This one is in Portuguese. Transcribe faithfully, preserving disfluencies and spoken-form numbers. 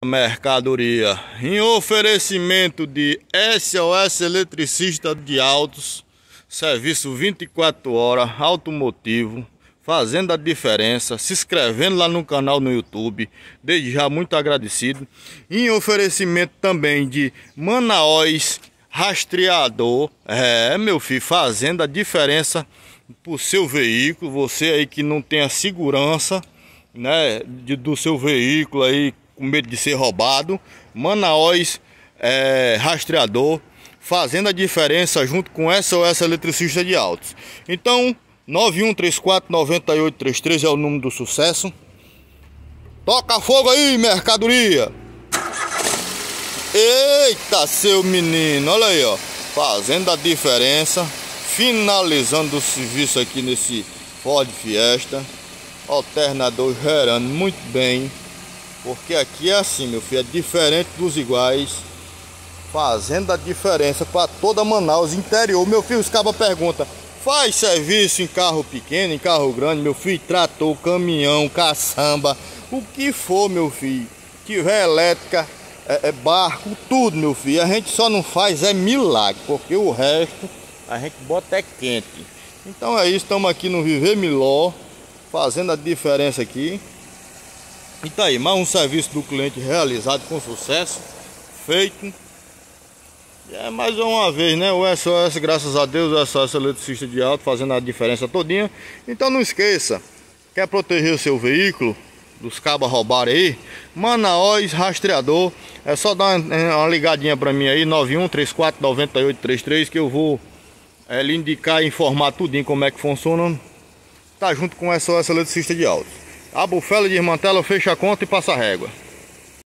Mercadoria em oferecimento de S O S Eletricista de Autos, serviço vinte e quatro horas, automotivo, fazendo a diferença, se inscrevendo lá no canal no YouTube, desde já muito agradecido. Em oferecimento também de Manaus Rastreador, é meu filho, fazendo a diferença pro seu veículo, você aí que não tem a segurança, né, de, do seu veículo aí, com medo de ser roubado. Manaus é, Rastreador, fazendo a diferença junto com S O S Eletricista de Autos. Então, nove um três quatro, nove oito três três é o número do sucesso. Toca fogo aí, mercadoria! Eita, seu menino, olha aí, ó, fazendo a diferença, finalizando o serviço aqui nesse Ford Fiesta. Alternador gerando muito bem, porque aqui é assim, meu filho, é diferente dos iguais, fazendo a diferença para toda Manaus interior. Meu filho, os cabas perguntam: faz serviço em carro pequeno, em carro grande? Meu filho, trator, caminhão, caçamba, o que for, meu filho, tiver elétrica, é, é barco, tudo, meu filho. A gente só não faz é milagre, porque o resto a gente bota é quente. Então é isso, estamos aqui no Viver Miló, fazendo a diferença aqui. E tá aí, mais um serviço do cliente realizado com sucesso, feito. E é mais uma vez, né, o S O S, graças a Deus, o S O S Eletricista de Autos, fazendo a diferença todinha. Então não esqueça, quer proteger o seu veículo dos cabas roubarem aí? Manaus Rastreador, é só dar uma ligadinha pra mim aí, nove um três quatro, nove oito três três, que eu vou é, lhe indicar e informar tudinho como é que funciona. Tá junto com o S O S Eletricista de Autos. A bufela, desmantela, fecha a conta e passa a régua.